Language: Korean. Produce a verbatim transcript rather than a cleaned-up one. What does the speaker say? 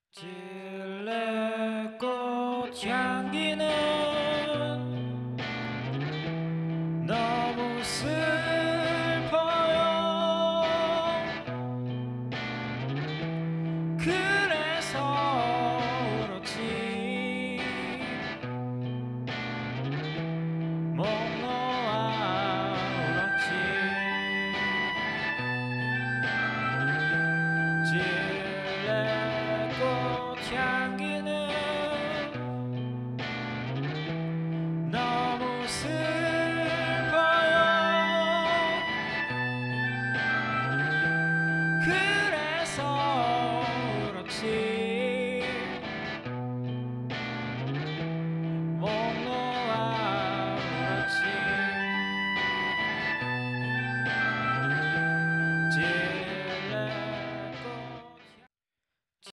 찔레꽃 향기는 너무 슬퍼요. 그래서 그렇지 목 놓아 울었지. 찔레꽃 향기는